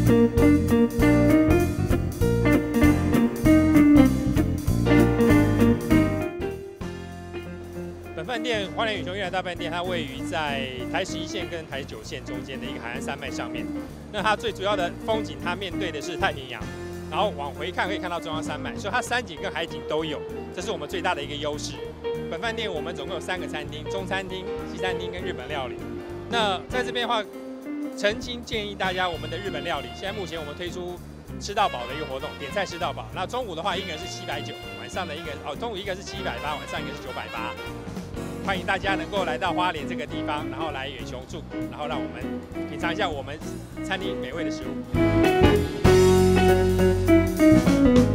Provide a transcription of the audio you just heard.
本饭店花莲宇雄悦来大饭店，它位于在台11线跟台9线中间的一个海岸山脉上面。那它最主要的风景，它面对的是太平洋，然后往回看可以看到中央山脉，所以它山景跟海景都有，这是我们最大的一个优势。本饭店我们总共有3个餐厅：中餐厅、西餐厅跟日本料理。那在这边的话，诚心建议大家，我们的日本料理现在目前我们推出吃到饱的一个活动，点菜吃到饱。那中午的话，一个人是790，晚上的一个中午一个是780，晚上一个是980。欢迎大家能够来到花莲这个地方，然后来远雄住，然后让我们品尝一下我们餐厅美味的食物。